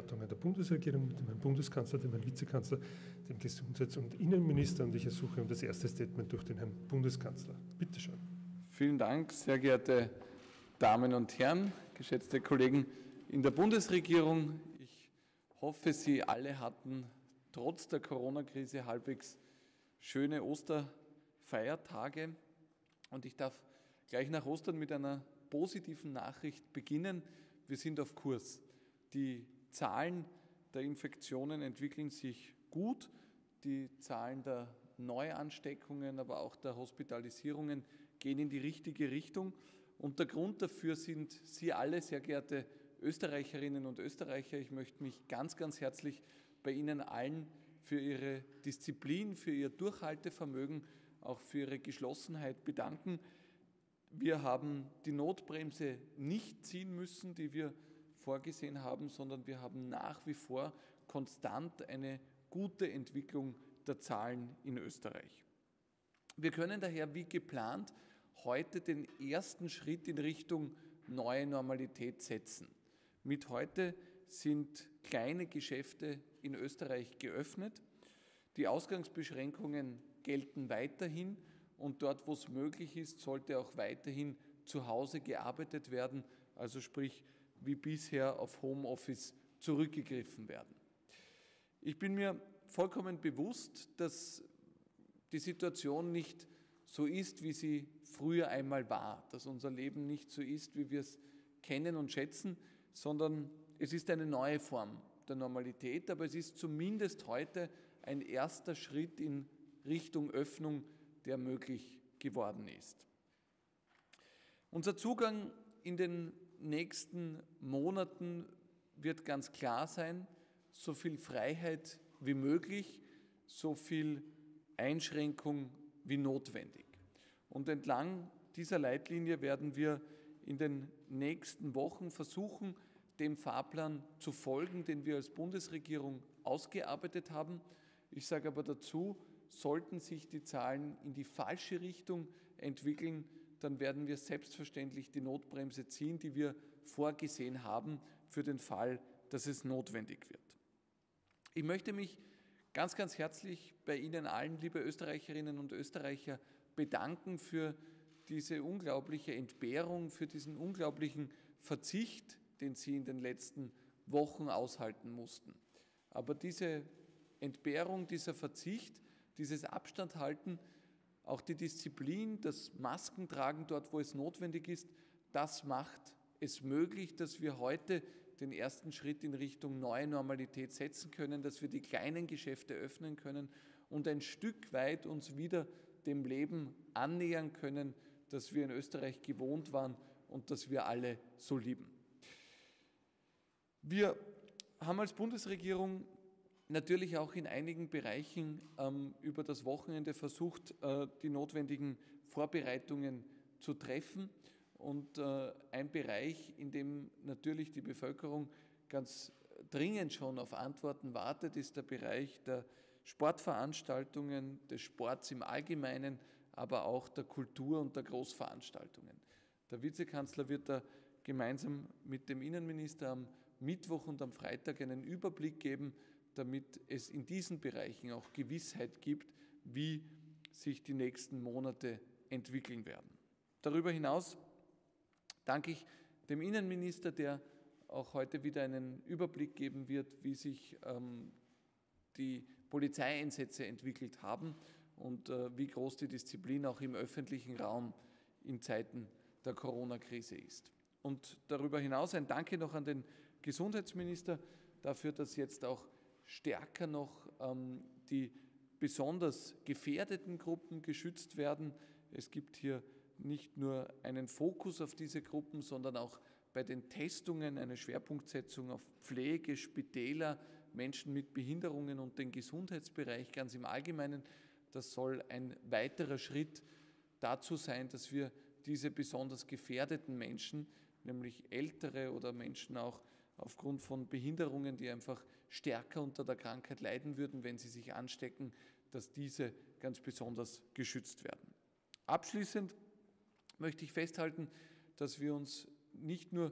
Beratungen der Bundesregierung mit dem Herrn Bundeskanzler, dem Herrn Vizekanzler, dem Gesundheits- und Innenminister, und ich ersuche um das erste Statement durch den Herrn Bundeskanzler. Bitte schön. Vielen Dank, sehr geehrte Damen und Herren, geschätzte Kollegen in der Bundesregierung. Ich hoffe, Sie alle hatten trotz der Corona-Krise halbwegs schöne Osterfeiertage. Und ich darf gleich nach Ostern mit einer positiven Nachricht beginnen. Wir sind auf Kurs. Die Zahlen der Infektionen entwickeln sich gut. Die Zahlen der Neuansteckungen, aber auch der Hospitalisierungen gehen in die richtige Richtung. Und der Grund dafür sind Sie alle, sehr geehrte Österreicherinnen und Österreicher. Ich möchte mich ganz, ganz herzlich bei Ihnen allen für Ihre Disziplin, für Ihr Durchhaltevermögen, auch für Ihre Geschlossenheit bedanken. Wir haben die Notbremse nicht ziehen müssen, die wir vorgesehen haben, sondern wir haben nach wie vor konstant eine gute Entwicklung der Zahlen in Österreich. Wir können daher wie geplant heute den ersten Schritt in Richtung neue Normalität setzen. Mit heute sind kleine Geschäfte in Österreich geöffnet. Die Ausgangsbeschränkungen gelten weiterhin und dort, wo es möglich ist, sollte auch weiterhin zu Hause gearbeitet werden, also sprich wie bisher auf Homeoffice zurückgegriffen werden. Ich bin mir vollkommen bewusst, dass die Situation nicht so ist, wie sie früher einmal war, dass unser Leben nicht so ist, wie wir es kennen und schätzen, sondern es ist eine neue Form der Normalität, aber es ist zumindest heute ein erster Schritt in Richtung Öffnung, der möglich geworden ist. Unser Zugang in den nächsten Monaten wird ganz klar sein: so viel Freiheit wie möglich, so viel Einschränkung wie notwendig. Und entlang dieser Leitlinie werden wir in den nächsten Wochen versuchen, dem Fahrplan zu folgen, den wir als Bundesregierung ausgearbeitet haben. Ich sage aber dazu, sollten sich die Zahlen in die falsche Richtung entwickeln, dann werden wir selbstverständlich die Notbremse ziehen, die wir vorgesehen haben, für den Fall, dass es notwendig wird. Ich möchte mich ganz, ganz herzlich bei Ihnen allen, liebe Österreicherinnen und Österreicher, bedanken für diese unglaubliche Entbehrung, für diesen unglaublichen Verzicht, den Sie in den letzten Wochen aushalten mussten. Aber diese Entbehrung, dieser Verzicht, dieses Abstandhalten, auch die Disziplin, das Maskentragen dort, wo es notwendig ist, das macht es möglich, dass wir heute den ersten Schritt in Richtung neue Normalität setzen können, dass wir die kleinen Geschäfte öffnen können und ein Stück weit uns wieder dem Leben annähern können, das wir in Österreich gewohnt waren und das wir alle so lieben. Wir haben als Bundesregierung natürlich auch in einigen Bereichen über das Wochenende versucht, die notwendigen Vorbereitungen zu treffen. Und ein Bereich, in dem natürlich die Bevölkerung ganz dringend schon auf Antworten wartet, ist der Bereich der Sportveranstaltungen, des Sports im Allgemeinen, aber auch der Kultur und der Großveranstaltungen. Der Vizekanzler wird da gemeinsam mit dem Innenminister am Mittwoch und am Freitag einen Überblick geben, damit es in diesen Bereichen auch Gewissheit gibt, wie sich die nächsten Monate entwickeln werden. Darüber hinaus danke ich dem Innenminister, der auch heute wieder einen Überblick geben wird, wie sich die Polizeieinsätze entwickelt haben und wie groß die Disziplin auch im öffentlichen Raum in Zeiten der Corona-Krise ist. Und darüber hinaus ein Danke noch an den Gesundheitsminister dafür, dass jetzt auch stärker noch die besonders gefährdeten Gruppen geschützt werden. Es gibt hier nicht nur einen Fokus auf diese Gruppen, sondern auch bei den Testungen eine Schwerpunktsetzung auf Pflege, Spitäler, Menschen mit Behinderungen und den Gesundheitsbereich ganz im Allgemeinen. Das soll ein weiterer Schritt dazu sein, dass wir diese besonders gefährdeten Menschen, nämlich Ältere oder Menschen auch aufgrund von Behinderungen, die einfach stärker unter der Krankheit leiden würden, wenn sie sich anstecken, dass diese ganz besonders geschützt werden. Abschließend möchte ich festhalten, dass wir uns nicht nur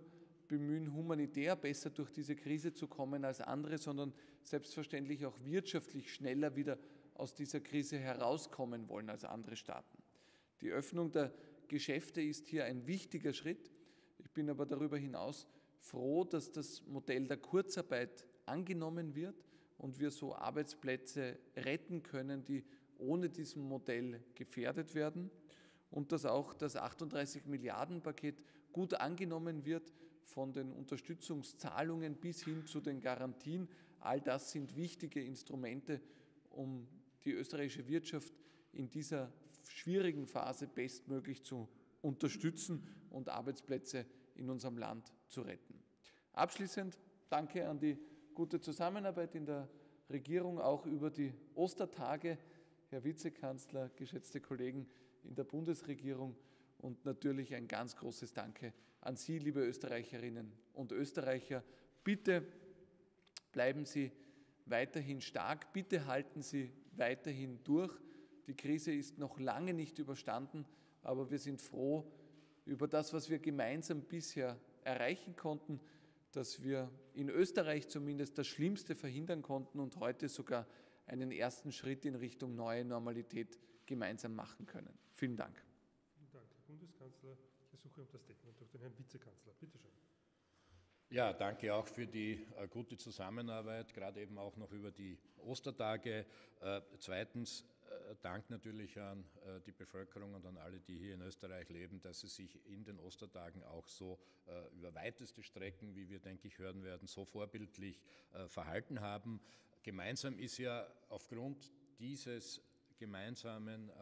bemühen, humanitär besser durch diese Krise zu kommen als andere, sondern selbstverständlich auch wirtschaftlich schneller wieder aus dieser Krise herauskommen wollen als andere Staaten. Die Öffnung der Geschäfte ist hier ein wichtiger Schritt. Ich bin aber darüber hinaus froh, dass das Modell der Kurzarbeit angenommen wird und wir so Arbeitsplätze retten können, die ohne diesem Modell gefährdet werden, und dass auch das 38-Milliarden-Paket gut angenommen wird, von den Unterstützungszahlungen bis hin zu den Garantien. All das sind wichtige Instrumente, um die österreichische Wirtschaft in dieser schwierigen Phase bestmöglich zu unterstützen und Arbeitsplätze in unserem Land zu retten. Abschließend danke an die gute Zusammenarbeit in der Regierung, auch über die Ostertage, Herr Vizekanzler, geschätzte Kollegen in der Bundesregierung, und natürlich ein ganz großes Danke an Sie, liebe Österreicherinnen und Österreicher. Bitte bleiben Sie weiterhin stark, bitte halten Sie weiterhin durch. Die Krise ist noch lange nicht überstanden, aber wir sind froh über das, was wir gemeinsam bisher erreichen konnten, dass wir in Österreich zumindest das Schlimmste verhindern konnten und heute sogar einen ersten Schritt in Richtung neue Normalität gemeinsam machen können. Vielen Dank. Vielen Dank, Herr Bundeskanzler. Ich ersuche um das Statement durch den Herrn Vizekanzler. Bitte schön. Ja, danke auch für die gute Zusammenarbeit, gerade eben auch noch über die Ostertage. Zweitens, Dank natürlich an die Bevölkerung und an alle, die hier in Österreich leben, dass sie sich in den Ostertagen auch so über weiteste Strecken, wie wir, denke ich, hören werden, so vorbildlich verhalten haben. Gemeinsam ist ja aufgrund dieses gemeinsamen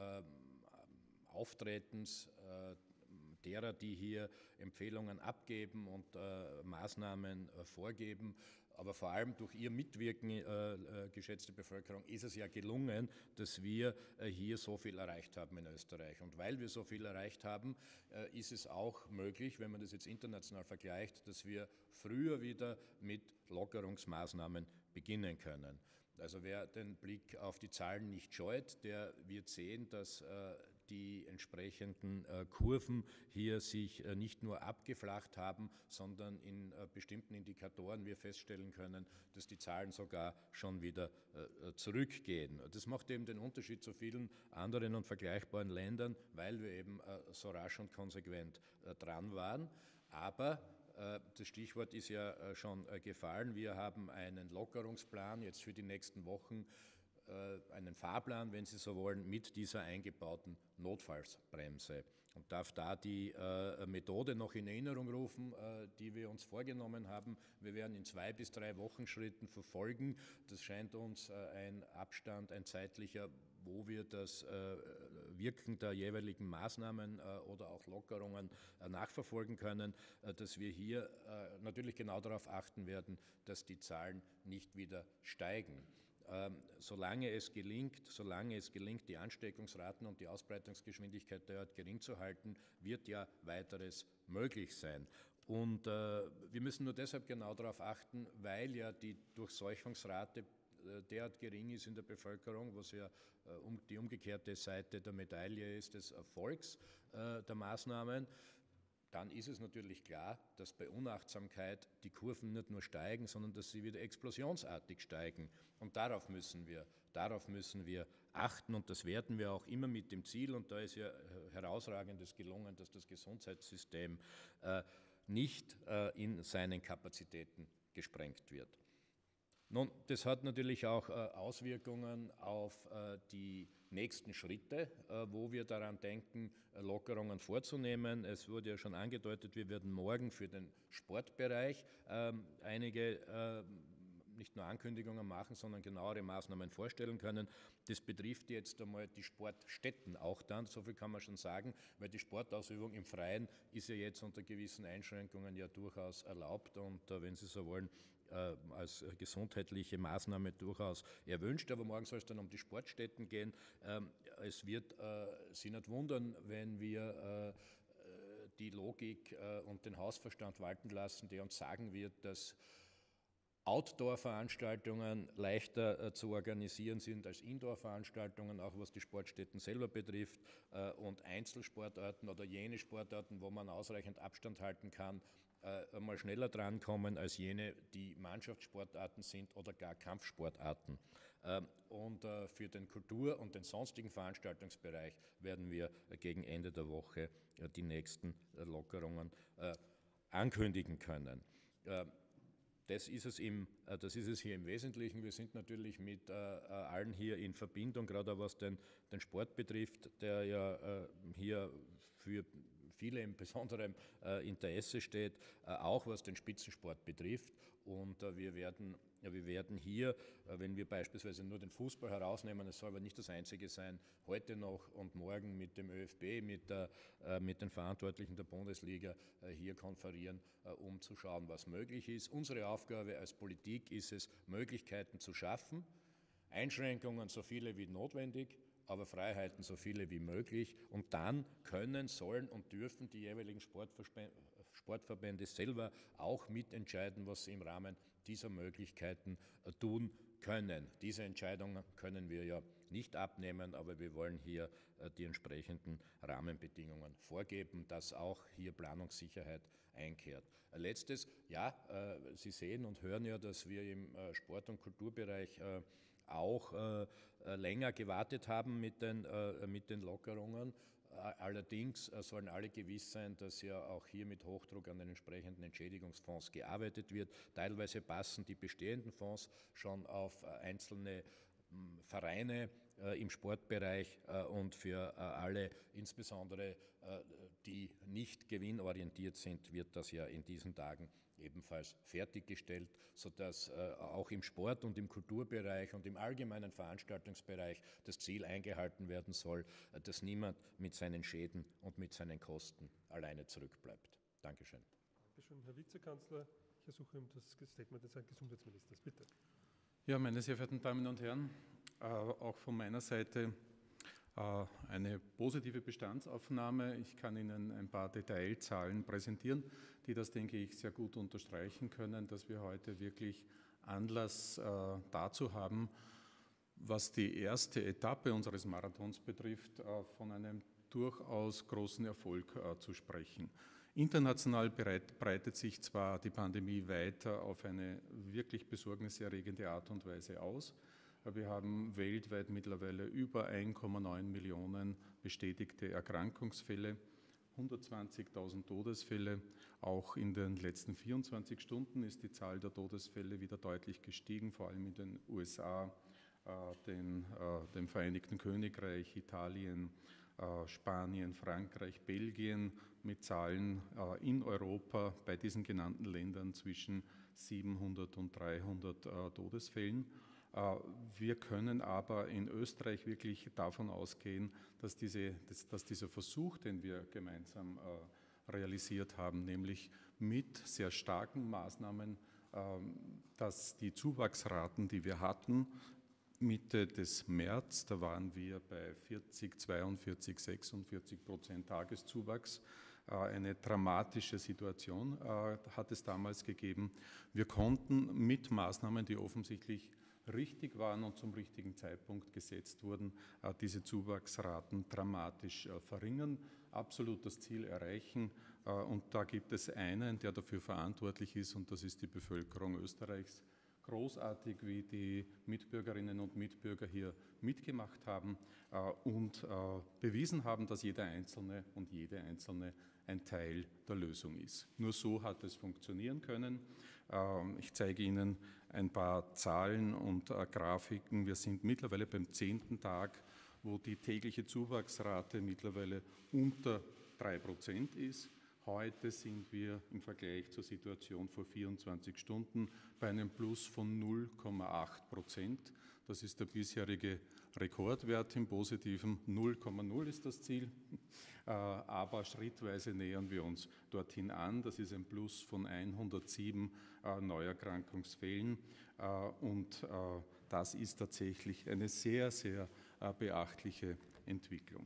Auftretens derer, die hier Empfehlungen abgeben und Maßnahmen vorgeben, aber vor allem durch Ihr Mitwirken, geschätzte Bevölkerung, ist es ja gelungen, dass wir hier so viel erreicht haben in Österreich. Und weil wir so viel erreicht haben, ist es auch möglich, wenn man das jetzt international vergleicht, dass wir früher wieder mit Lockerungsmaßnahmen beginnen können. Also wer den Blick auf die Zahlen nicht scheut, der wird sehen, dass die entsprechenden Kurven hier sich nicht nur abgeflacht haben, sondern in bestimmten Indikatoren wir feststellen können, dass die Zahlen sogar schon wieder zurückgehen. Das macht eben den Unterschied zu vielen anderen und vergleichbaren Ländern, weil wir eben so rasch und konsequent dran waren. Aber das Stichwort ist ja schon gefallen. Wir haben einen Lockerungsplan jetzt für die nächsten Wochen, einen Fahrplan, wenn Sie so wollen, mit dieser eingebauten Notfallsbremse. Und darf da die Methode noch in Erinnerung rufen, die wir uns vorgenommen haben. Wir werden in 2 bis 3 Wochenschritten verfolgen. Das scheint uns ein Abstand, ein zeitlicher, wo wir das Wirken der jeweiligen Maßnahmen oder auch Lockerungen nachverfolgen können, dass wir hier natürlich genau darauf achten werden, dass die Zahlen nicht wieder steigen. Solange es gelingt, die Ansteckungsraten und die Ausbreitungsgeschwindigkeit dort gering zu halten, wird ja weiteres möglich sein. Und wir müssen nur deshalb genau darauf achten, weil ja die Durchseuchungsrate derart gering ist in der Bevölkerung, was ja die umgekehrte Seite der Medaille ist des Erfolgs der Maßnahmen. Dann ist es natürlich klar, dass bei Unachtsamkeit die Kurven nicht nur steigen, sondern dass sie wieder explosionsartig steigen. Und darauf müssen wir achten, und das werden wir auch immer mit dem Ziel. Und da ist ja herausragendes gelungen, dass das Gesundheitssystem nicht in seinen Kapazitäten gesprengt wird. Nun, das hat natürlich auch Auswirkungen auf die nächsten Schritte, wo wir daran denken, Lockerungen vorzunehmen. Es wurde ja schon angedeutet, wir werden morgen für den Sportbereich einige nicht nur Ankündigungen machen, sondern genauere Maßnahmen vorstellen können. Das betrifft jetzt einmal die Sportstätten auch dann, so viel kann man schon sagen, weil die Sportausübung im Freien ist ja jetzt unter gewissen Einschränkungen ja durchaus erlaubt und wenn Sie so wollen, als gesundheitliche Maßnahme durchaus erwünscht. Aber morgen soll es dann um die Sportstätten gehen. Es wird Sie nicht wundern, wenn wir die Logik und den Hausverstand walten lassen, der uns sagen wird, dass Outdoor-Veranstaltungen leichter zu organisieren sind als Indoor-Veranstaltungen, auch was die Sportstätten selber betrifft, und Einzelsportarten oder jene Sportarten, wo man ausreichend Abstand halten kann, einmal schneller drankommen als jene, die Mannschaftssportarten sind oder gar Kampfsportarten. Und für den Kultur- und den sonstigen Veranstaltungsbereich werden wir gegen Ende der Woche die nächsten Lockerungen ankündigen können. Das ist es hier im Wesentlichen. Wir sind natürlich mit allen hier in Verbindung, gerade was den Sport betrifft, der ja hier für viele in besonderem Interesse steht, auch was den Spitzensport betrifft. Und wir werden hier, wenn wir beispielsweise nur den Fußball herausnehmen, es soll aber nicht das Einzige sein, heute noch und morgen mit dem ÖFB, mit den Verantwortlichen der Bundesliga hier konferieren, um zu schauen, was möglich ist. Unsere Aufgabe als Politik ist es, Möglichkeiten zu schaffen, Einschränkungen so viele wie notwendig, aber Freiheiten so viele wie möglich. Und dann können, sollen und dürfen die jeweiligen Sportverbände selber auch mitentscheiden, was sie im Rahmen dieser Möglichkeiten tun können. Diese Entscheidungen können wir ja nicht abnehmen, aber wir wollen hier die entsprechenden Rahmenbedingungen vorgeben, dass auch hier Planungssicherheit einkehrt. Letztes, ja, Sie sehen und hören ja, dass wir im Sport- und Kulturbereich auch länger gewartet haben mit den Lockerungen. Allerdings sollen alle gewiss sein, dass ja auch hier mit Hochdruck an den entsprechenden Entschädigungsfonds gearbeitet wird. Teilweise passen die bestehenden Fonds schon auf einzelne Vereine im Sportbereich und für alle, insbesondere die nicht gewinnorientiert sind, wird das ja in diesen Tagen ebenfalls fertiggestellt, sodass auch im Sport- und im Kulturbereich und im allgemeinen Veranstaltungsbereich das Ziel eingehalten werden soll, dass niemand mit seinen Schäden und mit seinen Kosten alleine zurückbleibt. Dankeschön. Dankeschön, Herr Vizekanzler. Ich ersuche um das Statement des Herrn Gesundheitsministers. Bitte. Ja, meine sehr verehrten Damen und Herren, auch von meiner Seite eine positive Bestandsaufnahme. Ich kann Ihnen ein paar Detailzahlen präsentieren, die das, denke ich, sehr gut unterstreichen können, dass wir heute wirklich Anlass dazu haben, was die erste Etappe unseres Marathons betrifft, von einem durchaus großen Erfolg zu sprechen. International breitet sich zwar die Pandemie weiter auf eine wirklich besorgniserregende Art und Weise aus. Wir haben weltweit mittlerweile über 1,9 Millionen bestätigte Erkrankungsfälle, 120.000 Todesfälle. Auch in den letzten 24 Stunden ist die Zahl der Todesfälle wieder deutlich gestiegen, vor allem in den USA, dem Vereinigten Königreich, Italien, Spanien, Frankreich, Belgien mit Zahlen in Europa bei diesen genannten Ländern zwischen 700 und 300 Todesfällen. Wir können aber in Österreich wirklich davon ausgehen, dass dieser Versuch, den wir gemeinsam realisiert haben, nämlich mit sehr starken Maßnahmen, dass die Zuwachsraten, die wir hatten, Mitte des März, da waren wir bei 40, 42, 46% Tageszuwachs. Eine dramatische Situation hat es damals gegeben. Wir konnten mit Maßnahmen, die offensichtlich richtig waren und zum richtigen Zeitpunkt gesetzt wurden, diese Zuwachsraten dramatisch verringern, absolut das Ziel erreichen. Und da gibt es einen, der dafür verantwortlich ist, und das ist die Bevölkerung Österreichs. Großartig, wie die Mitbürgerinnen und Mitbürger hier mitgemacht haben und bewiesen haben, dass jeder Einzelne und jede Einzelne ein Teil der Lösung ist. Nur so hat es funktionieren können. Ich zeige Ihnen ein paar Zahlen und Grafiken. Wir sind mittlerweile beim 10. Tag, wo die tägliche Zuwachsrate mittlerweile unter 3% ist. Heute sind wir im Vergleich zur Situation vor 24 Stunden bei einem Plus von 0,8%. Das ist der bisherige Rekordwert im Positiven. 0,0 ist das Ziel, aber schrittweise nähern wir uns dorthin an. Das ist ein Plus von 107 Neuerkrankungsfällen und das ist tatsächlich eine sehr, sehr beachtliche Entwicklung.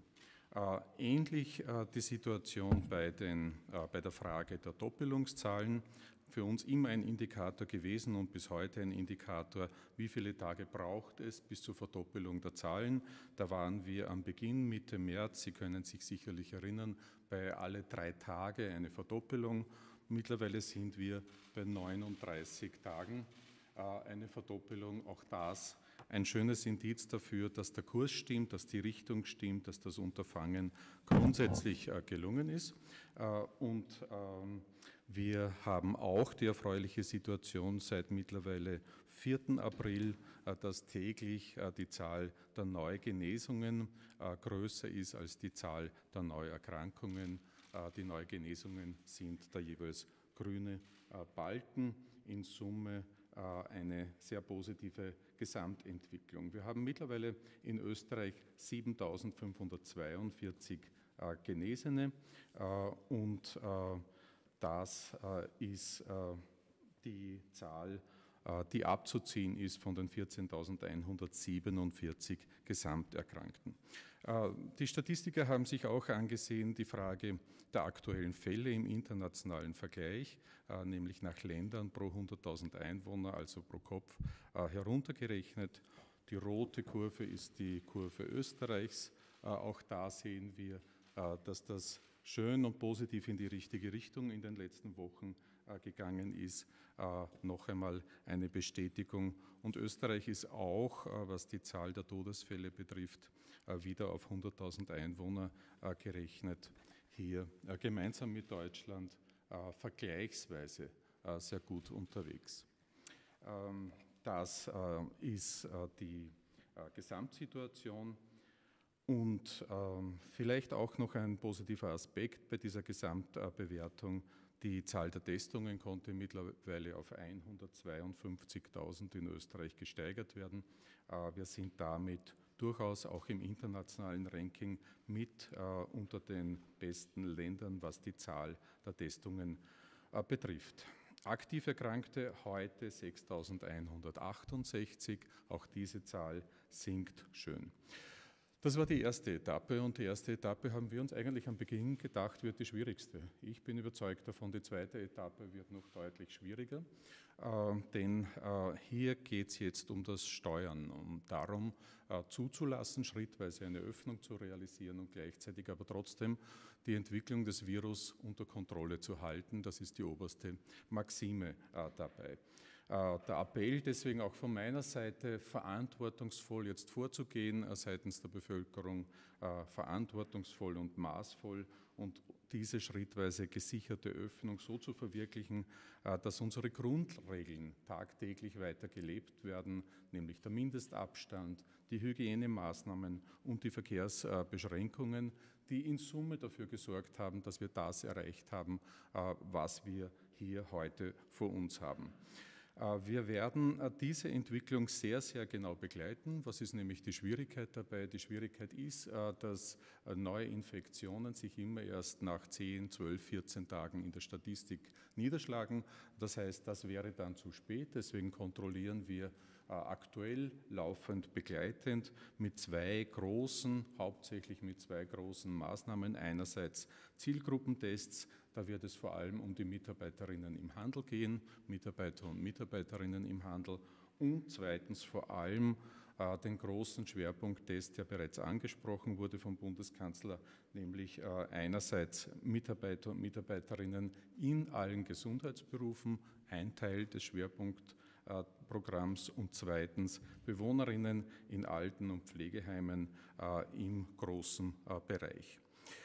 Ähnlich die Situation bei der Frage der Doppelungszahlen. Für uns immer ein Indikator gewesen und bis heute ein Indikator, wie viele Tage braucht es bis zur Verdoppelung der Zahlen. Da waren wir am Beginn Mitte März, Sie können sich sicherlich erinnern, bei alle 3 Tage eine Verdoppelung. Mittlerweile sind wir bei 39 Tagen. Eine Verdoppelung, auch das ein schönes Indiz dafür, dass der Kurs stimmt, dass die Richtung stimmt, dass das Unterfangen grundsätzlich gelungen ist. Und wir haben auch die erfreuliche Situation seit mittlerweile 4. April, dass täglich die Zahl der Neugenesungen größer ist als die Zahl der Neuerkrankungen. Die Neugenesungen sind da jeweils grüne Balken, in Summe eine sehr positive Gesamtentwicklung. Wir haben mittlerweile in Österreich 7.542 Genesene und das ist die Zahl, die abzuziehen ist von den 14.147 Gesamterkrankten. Die Statistiker haben sich auch angesehen, die Frage der aktuellen Fälle im internationalen Vergleich, nämlich nach Ländern pro 100.000 Einwohner, also pro Kopf, heruntergerechnet. Die rote Kurve ist die Kurve Österreichs. Auch da sehen wir, dass das schön und positiv in die richtige Richtung in den letzten Wochen gegangen ist. Noch einmal eine Bestätigung. Und Österreich ist auch, was die Zahl der Todesfälle betrifft, wieder auf 100.000 Einwohner gerechnet. Hier gemeinsam mit Deutschland vergleichsweise sehr gut unterwegs. Das ist die Gesamtsituation. Und vielleicht auch noch ein positiver Aspekt bei dieser Gesamtbewertung. Die Zahl der Testungen konnte mittlerweile auf 152.000 in Österreich gesteigert werden. Wir sind damit durchaus auch im internationalen Ranking mit unter den besten Ländern, was die Zahl der Testungen betrifft. Aktiv Erkrankte heute 6.168, auch diese Zahl sinkt schön. Das war die erste Etappe und die erste Etappe haben wir uns eigentlich am Beginn gedacht, wird die schwierigste. Ich bin überzeugt davon, die zweite Etappe wird noch deutlich schwieriger, denn hier geht es jetzt um das Steuern, um darum zuzulassen, schrittweise eine Öffnung zu realisieren und gleichzeitig aber trotzdem die Entwicklung des Virus unter Kontrolle zu halten. Das ist die oberste Maxime dabei. Der Appell deswegen auch von meiner Seite, verantwortungsvoll jetzt vorzugehen, seitens der Bevölkerung verantwortungsvoll und maßvoll und diese schrittweise gesicherte Öffnung so zu verwirklichen, dass unsere Grundregeln tagtäglich weiter gelebt werden, nämlich der Mindestabstand, die Hygienemaßnahmen und die Verkehrsbeschränkungen, die in Summe dafür gesorgt haben, dass wir das erreicht haben, was wir hier heute vor uns haben. Wir werden diese Entwicklung sehr, sehr genau begleiten. Was ist nämlich die Schwierigkeit dabei? Die Schwierigkeit ist, dass neue Infektionen sich immer erst nach 10, 12, 14 Tagen in der Statistik niederschlagen. Das heißt, das wäre dann zu spät. Deswegen kontrollieren wir aktuell laufend begleitend hauptsächlich mit zwei großen Maßnahmen. Einerseits Zielgruppentests. Da wird es vor allem um die Mitarbeiterinnen im Handel gehen, Mitarbeiter und Mitarbeiterinnen im Handel und zweitens vor allem den großen Schwerpunkttest, der bereits angesprochen wurde vom Bundeskanzler, nämlich einerseits Mitarbeiter und Mitarbeiterinnen in allen Gesundheitsberufen, ein Teil des Schwerpunktprogramms und zweitens Bewohnerinnen in Alten- und Pflegeheimen im großen Bereich.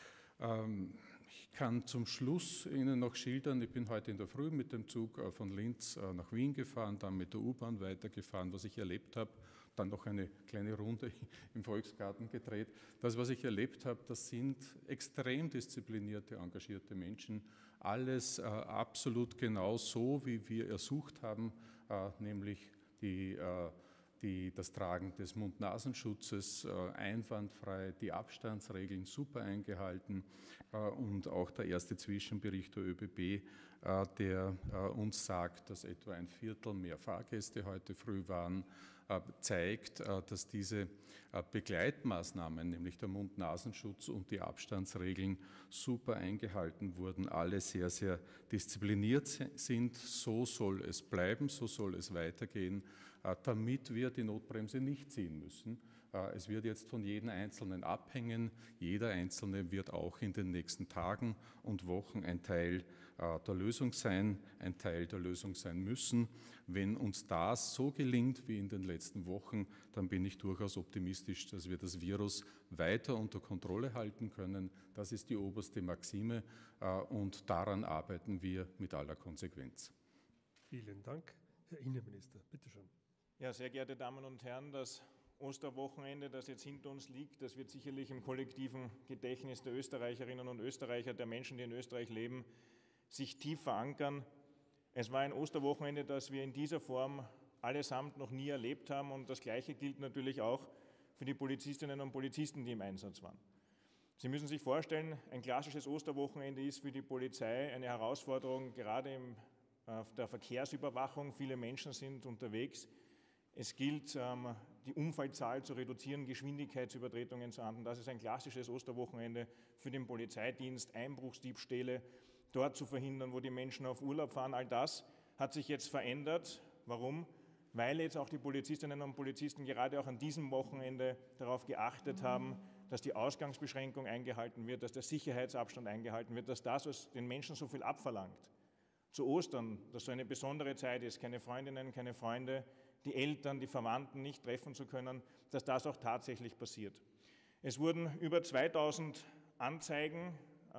Ich kann zum Schluss Ihnen noch schildern, ich bin heute in der Früh mit dem Zug von Linz nach Wien gefahren, dann mit der U-Bahn weitergefahren, was ich erlebt habe, dann noch eine kleine Runde im Volksgarten gedreht. Das, was ich erlebt habe, das sind extrem disziplinierte, engagierte Menschen, alles absolut genau so, wie wir ersucht haben, nämlich das Tragen des Mund-Nasenschutzes einwandfrei, die Abstandsregeln super eingehalten und auch der erste Zwischenbericht der ÖBB, der uns sagt, dass etwa ein Viertel mehr Fahrgäste heute früh waren, zeigt, dass diese Begleitmaßnahmen, nämlich der Mund-Nasenschutz und die Abstandsregeln, super eingehalten wurden, alle sehr, sehr diszipliniert sind. So soll es bleiben, so soll es weitergehen. damit wir die Notbremse nicht ziehen müssen. Es wird jetzt von jedem Einzelnen abhängen. Jeder Einzelne wird auch in den nächsten Tagen und Wochen ein Teil der Lösung sein, ein Teil der Lösung sein müssen. Wenn uns das so gelingt wie in den letzten Wochen, dann bin ich durchaus optimistisch, dass wir das Virus weiter unter Kontrolle halten können. Das ist die oberste Maxime und daran arbeiten wir mit aller Konsequenz. Vielen Dank. Herr Innenminister, bitte schön. Ja, sehr geehrte Damen und Herren, das Osterwochenende, das jetzt hinter uns liegt, das wird sicherlich im kollektiven Gedächtnis der Österreicherinnen und Österreicher, der Menschen, die in Österreich leben, sich tief verankern. Es war ein Osterwochenende, das wir in dieser Form allesamt noch nie erlebt haben, und das Gleiche gilt natürlich auch für die Polizistinnen und Polizisten, die im Einsatz waren. Sie müssen sich vorstellen, ein klassisches Osterwochenende ist für die Polizei eine Herausforderung, gerade in der Verkehrsüberwachung. Viele Menschen sind unterwegs. Es gilt, die Unfallzahl zu reduzieren, Geschwindigkeitsübertretungen zu ahnden. Das ist ein klassisches Osterwochenende für den Polizeidienst, Einbruchsdiebstähle dort zu verhindern, wo die Menschen auf Urlaub fahren. All das hat sich jetzt verändert. Warum? Weil jetzt auch die Polizistinnen und Polizisten gerade auch an diesem Wochenende darauf geachtet haben, dass die Ausgangsbeschränkung eingehalten wird, dass der Sicherheitsabstand eingehalten wird, dass das, was den Menschen so viel abverlangt, zu Ostern, dass so eine besondere Zeit ist, keine Freundinnen, keine Freunde, die Eltern, die Verwandten nicht treffen zu können, dass das auch tatsächlich passiert. Es wurden über 2000 Anzeigen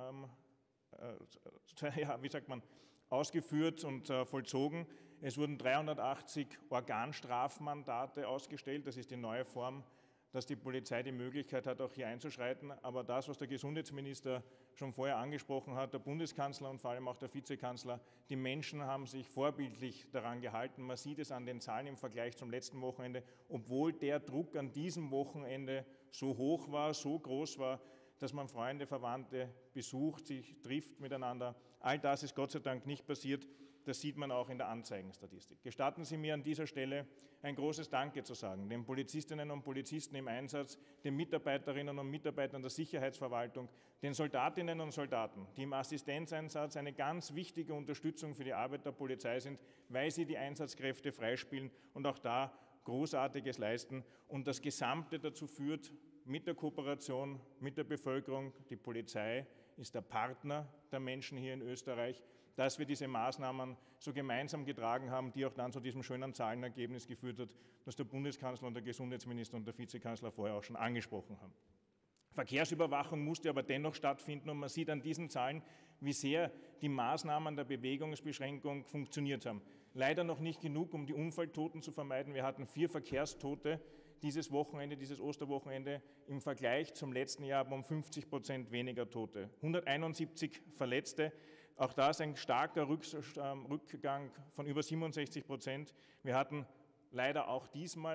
ausgeführt und vollzogen. Es wurden 380 Organstrafmandate ausgestellt. Das ist die neue Form, dass die Polizei die Möglichkeit hat, auch hier einzuschreiten. Aber das, was der Gesundheitsminister schon vorher angesprochen hat, der Bundeskanzler und vor allem auch der Vizekanzler, die Menschen haben sich vorbildlich daran gehalten. Man sieht es an den Zahlen im Vergleich zum letzten Wochenende, obwohl der Druck an diesem Wochenende so hoch war, so groß war, dass man Freunde, Verwandte besucht, sich trifft miteinander. All das ist Gott sei Dank nicht passiert. Das sieht man auch in der Anzeigenstatistik. Gestatten Sie mir an dieser Stelle ein großes Danke zu sagen, den Polizistinnen und Polizisten im Einsatz, den Mitarbeiterinnen und Mitarbeitern der Sicherheitsverwaltung, den Soldatinnen und Soldaten, die im Assistenzeinsatz eine ganz wichtige Unterstützung für die Arbeit der Polizei sind, weil sie die Einsatzkräfte freispielen und auch da Großartiges leisten. Und das Gesamte dazu führt, mit der Kooperation mit der Bevölkerung, die Polizei ist der Partner der Menschen hier in Österreich, dass wir diese Maßnahmen so gemeinsam getragen haben, die auch dann zu diesem schönen Zahlenergebnis geführt hat, das der Bundeskanzler und der Gesundheitsminister und der Vizekanzler vorher auch schon angesprochen haben. Verkehrsüberwachung musste aber dennoch stattfinden, und man sieht an diesen Zahlen, wie sehr die Maßnahmen der Bewegungsbeschränkung funktioniert haben. Leider noch nicht genug, um die Unfalltoten zu vermeiden. Wir hatten 4 Verkehrstote dieses Wochenende, dieses Osterwochenende, im Vergleich zum letzten Jahr aber um 50% weniger Tote. 171 Verletzte. Auch da ist ein starker Rückgang von über 67%. Wir hatten leider auch diesmal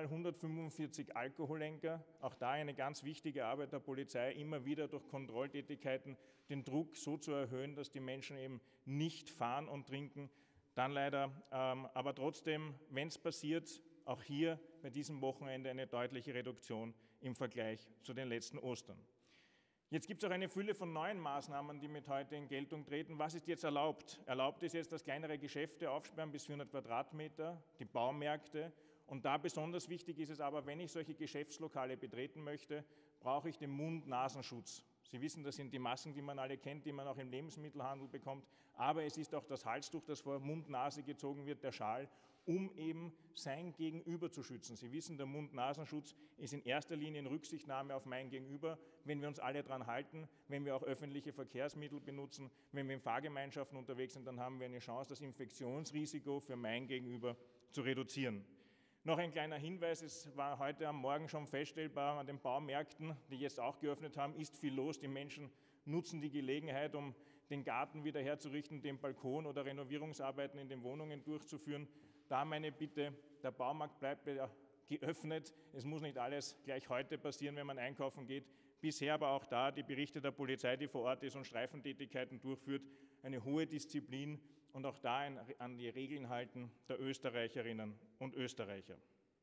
145 Alkohollenker. Auch da eine ganz wichtige Arbeit der Polizei, immer wieder durch Kontrolltätigkeiten den Druck so zu erhöhen, dass die Menschen eben nicht fahren und trinken. Dann leider, aber trotzdem, wenn es passiert, auch hier bei diesem Wochenende eine deutliche Reduktion im Vergleich zu den letzten Ostern. Jetzt gibt es auch eine Fülle von neuen Maßnahmen, die mit heute in Geltung treten. Was ist jetzt erlaubt? Erlaubt ist jetzt, dass kleinere Geschäfte aufsperren bis 400 Quadratmeter, die Baumärkte. Und da besonders wichtig ist es aber, wenn ich solche Geschäftslokale betreten möchte, brauche ich den Mund-Nasenschutz. Sie wissen, das sind die Masken, die man alle kennt, die man auch im Lebensmittelhandel bekommt. Aber es ist auch das Halstuch, das vor Mund, Nase gezogen wird, der Schal, um eben sein Gegenüber zu schützen. Sie wissen, der Mund-Nasenschutz ist in erster Linie in Rücksichtnahme auf mein Gegenüber. Wenn wir uns alle daran halten, wenn wir auch öffentliche Verkehrsmittel benutzen, wenn wir in Fahrgemeinschaften unterwegs sind, dann haben wir eine Chance, das Infektionsrisiko für mein Gegenüber zu reduzieren. Noch ein kleiner Hinweis, es war heute am Morgen schon feststellbar an den Baumärkten, die jetzt auch geöffnet haben, ist viel los. Die Menschen nutzen die Gelegenheit, um den Garten wieder herzurichten, den Balkon oder Renovierungsarbeiten in den Wohnungen durchzuführen. Da meine Bitte, der Baumarkt bleibt geöffnet. Es muss nicht alles gleich heute passieren, wenn man einkaufen geht. Bisher aber auch da die Berichte der Polizei, die vor Ort ist und Streifentätigkeiten durchführt, eine hohe Disziplin und auch da an die Regeln halten der Österreicherinnen und Österreicher.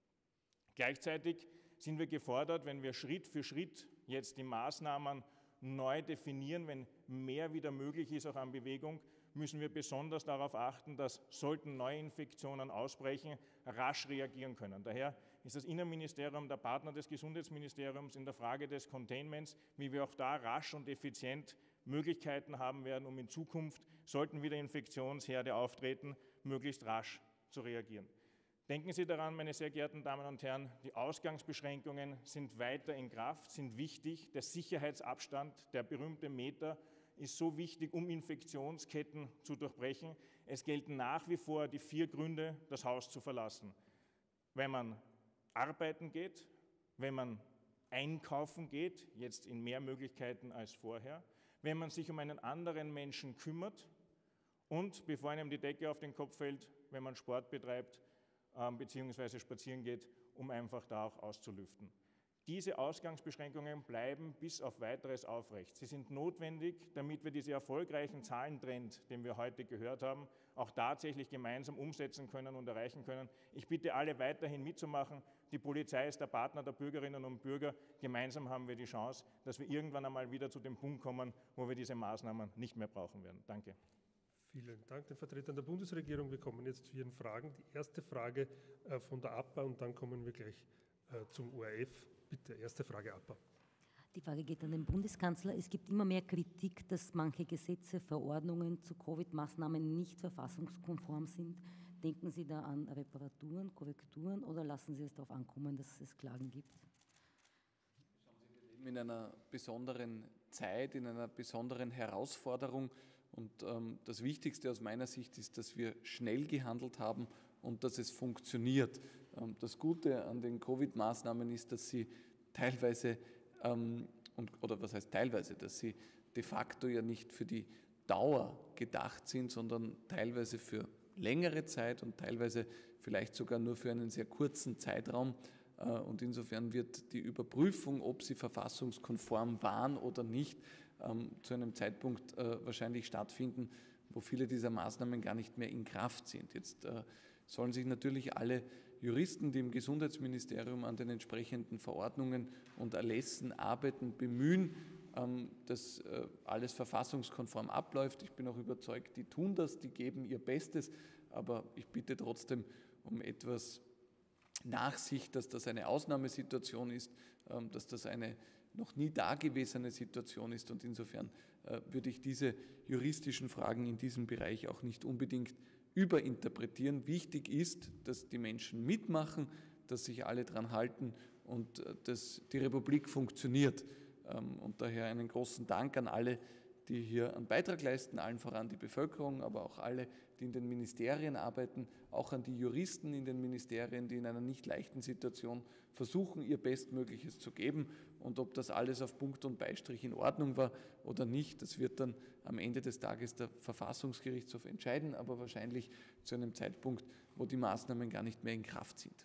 Gleichzeitig sind wir gefordert, wenn wir Schritt für Schritt jetzt die Maßnahmen neu definieren, wenn mehr wieder möglich ist, auch an Bewegung, müssen wir besonders darauf achten, dass, sollten Neuinfektionen ausbrechen, rasch reagieren können. Daher ist das Innenministerium der Partner des Gesundheitsministeriums in der Frage des Containments, wie wir auch da rasch und effizient Möglichkeiten haben werden, um in Zukunft, sollten wieder Infektionsherde auftreten, möglichst rasch zu reagieren. Denken Sie daran, meine sehr geehrten Damen und Herren, die Ausgangsbeschränkungen sind weiter in Kraft, sind wichtig. Der Sicherheitsabstand, der berühmte Meter, ist so wichtig, um Infektionsketten zu durchbrechen. Es gelten nach wie vor die 4 Gründe, das Haus zu verlassen. Wenn man arbeiten geht, wenn man einkaufen geht, jetzt in mehr Möglichkeiten als vorher, wenn man sich um einen anderen Menschen kümmert und, bevor einem die Decke auf den Kopf fällt, wenn man Sport betreibt bzw. spazieren geht, um einfach da auch auszulüften. Diese Ausgangsbeschränkungen bleiben bis auf Weiteres aufrecht. Sie sind notwendig, damit wir diesen erfolgreichen Zahlentrend, den wir heute gehört haben, auch tatsächlich gemeinsam umsetzen können und erreichen können. Ich bitte alle weiterhin mitzumachen. Die Polizei ist der Partner der Bürgerinnen und Bürger. Gemeinsam haben wir die Chance, dass wir irgendwann einmal wieder zu dem Punkt kommen, wo wir diese Maßnahmen nicht mehr brauchen werden. Danke. Vielen Dank den Vertretern der Bundesregierung. Wir kommen jetzt zu Ihren Fragen. Die erste Frage von der APA und dann kommen wir gleich zum ORF. Bitte, erste Frage, APA. Die Frage geht an den Bundeskanzler. Es gibt immer mehr Kritik, dass manche Gesetze, Verordnungen zu Covid-Maßnahmen nicht verfassungskonform sind. Denken Sie da an Reparaturen, Korrekturen oder lassen Sie es darauf ankommen, dass es Klagen gibt? Wir leben in einer besonderen Zeit, in einer besonderen Herausforderung. Und das Wichtigste aus meiner Sicht ist, dass wir schnell gehandelt haben und dass es funktioniert. Das Gute an den Covid-Maßnahmen ist, dass sie teilweise, dass sie de facto ja nicht für die Dauer gedacht sind, sondern teilweise für längere Zeit und teilweise vielleicht sogar nur für einen sehr kurzen Zeitraum. Und insofern wird die Überprüfung, ob sie verfassungskonform waren oder nicht, zu einem Zeitpunkt wahrscheinlich stattfinden, wo viele dieser Maßnahmen gar nicht mehr in Kraft sind. Jetzt sollen sich natürlich alle Juristen, die im Gesundheitsministerium an den entsprechenden Verordnungen und Erlässen arbeiten, bemühen, dass alles verfassungskonform abläuft. Ich bin auch überzeugt, die tun das, die geben ihr Bestes, aber ich bitte trotzdem um etwas Nachsicht, dass das eine Ausnahmesituation ist, dass das eine noch nie dagewesene Situation ist und insofern würde ich diese juristischen Fragen in diesem Bereich auch nicht unbedingt überinterpretieren. Wichtig ist, dass die Menschen mitmachen, dass sich alle daran halten und dass die Republik funktioniert. Und daher einen großen Dank an alle, die hier einen Beitrag leisten, allen voran die Bevölkerung, aber auch alle, die in den Ministerien arbeiten, auch an die Juristen in den Ministerien, die in einer nicht leichten Situation versuchen, ihr Bestmögliches zu geben. Und ob das alles auf Punkt und Beistrich in Ordnung war oder nicht, das wird dann am Ende des Tages der Verfassungsgerichtshof entscheiden, aber wahrscheinlich zu einem Zeitpunkt, wo die Maßnahmen gar nicht mehr in Kraft sind.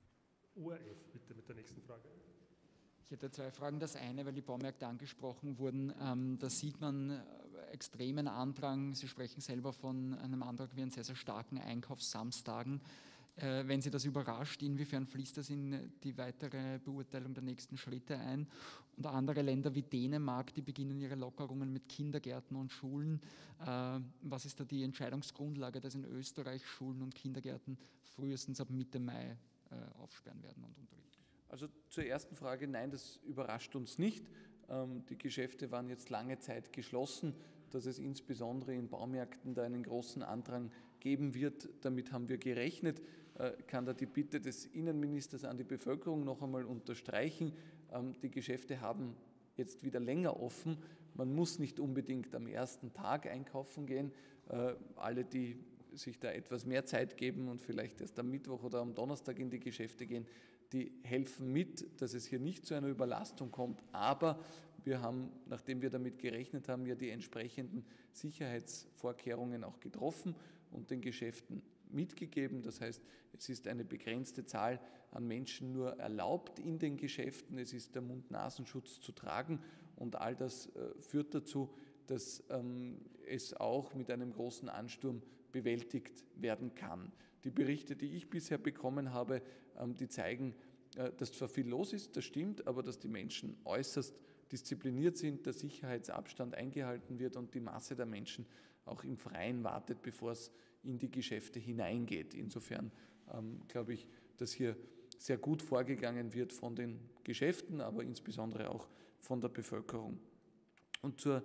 ORF, bitte mit der nächsten Frage. Ich hätte 2 Fragen. Das eine, weil die Baumärkte angesprochen wurden, da sieht man extremen Andrang. Sie sprechen selber von einem Antrag wie einen sehr, sehr starken Einkaufssamstagen. Wenn Sie das überrascht, inwiefern fließt das in die weitere Beurteilung der nächsten Schritte ein? Und andere Länder wie Dänemark, die beginnen ihre Lockerungen mit Kindergärten und Schulen. Was ist da die Entscheidungsgrundlage, dass in Österreich Schulen und Kindergärten frühestens ab Mitte Mai aufsperren werden und unterrichten? Also zur ersten Frage, nein, das überrascht uns nicht. Die Geschäfte waren jetzt lange Zeit geschlossen, dass es insbesondere in Baumärkten da einen großen Andrang geben wird. Damit haben wir gerechnet. Kann da die Bitte des Innenministers an die Bevölkerung noch einmal unterstreichen. Die Geschäfte haben jetzt wieder länger offen. Man muss nicht unbedingt am ersten Tag einkaufen gehen. Alle, die sich da etwas mehr Zeit geben und vielleicht erst am Mittwoch oder am Donnerstag in die Geschäfte gehen, die helfen mit, dass es hier nicht zu einer Überlastung kommt. Aber wir haben, nachdem wir damit gerechnet haben, ja die entsprechenden Sicherheitsvorkehrungen auch getroffen und den Geschäften mitgegeben. Das heißt, es ist eine begrenzte Zahl an Menschen nur erlaubt in den Geschäften. Es ist der Mund-Nasenschutz zu tragen und all das führt dazu, dass es auch mit einem großen Ansturm bewältigt werden kann. Die Berichte, die ich bisher bekommen habe, die zeigen, dass zwar viel los ist, das stimmt, aber dass die Menschen äußerst diszipliniert sind, der Sicherheitsabstand eingehalten wird und die Masse der Menschen auch im Freien wartet, bevor es in die Geschäfte hineingeht. Insofern glaube ich, dass hier sehr gut vorgegangen wird von den Geschäften, aber insbesondere auch von der Bevölkerung. Und zur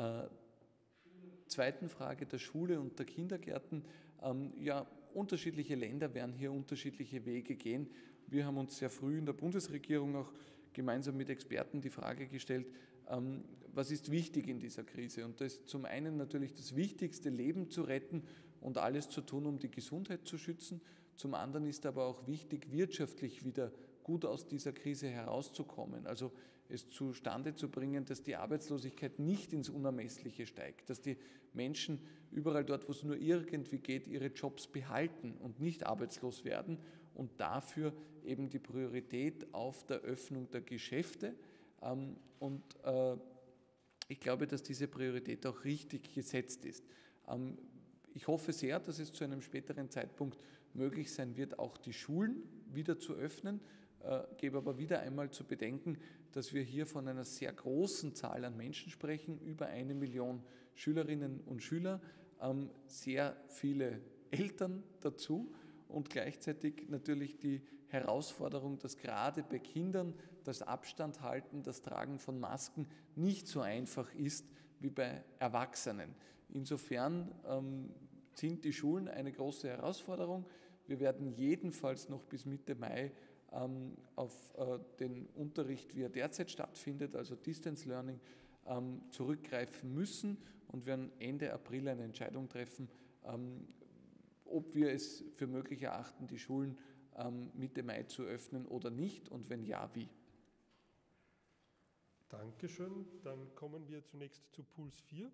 zweiten Frage der Schule und der Kindergärten. Ja, unterschiedliche Länder werden hier unterschiedliche Wege gehen. Wir haben uns sehr früh in der Bundesregierung auch gemeinsam mit Experten die Frage gestellt, was ist wichtig in dieser Krise? Und das ist zum einen natürlich das Wichtigste, Leben zu retten und alles zu tun, um die Gesundheit zu schützen. Zum anderen ist aber auch wichtig, wirtschaftlich wieder gut aus dieser Krise herauszukommen. Also es zustande zu bringen, dass die Arbeitslosigkeit nicht ins Unermessliche steigt, dass die Menschen überall dort, wo es nur irgendwie geht, ihre Jobs behalten und nicht arbeitslos werden und dafür eben die Priorität auf der Öffnung der Geschäfte. Und ich glaube, dass diese Priorität auch richtig gesetzt ist. Ich hoffe sehr, dass es zu einem späteren Zeitpunkt möglich sein wird, auch die Schulen wieder zu öffnen. Gebe aber wieder einmal zu bedenken, dass wir hier von einer sehr großen Zahl an Menschen sprechen, über 1 Million Schülerinnen und Schüler, sehr viele Eltern dazu und gleichzeitig natürlich die Herausforderung, dass gerade bei Kindern das Abstand halten, das Tragen von Masken nicht so einfach ist wie bei Erwachsenen. Insofern sind die Schulen eine große Herausforderung. Wir werden jedenfalls noch bis Mitte Mai auf den Unterricht, wie er derzeit stattfindet, also Distance Learning, zurückgreifen müssen und werden Ende April eine Entscheidung treffen, ob wir es für möglich erachten, die Schulen Mitte Mai zu öffnen oder nicht und wenn ja, wie. Dankeschön. Dann kommen wir zunächst zu Puls 4.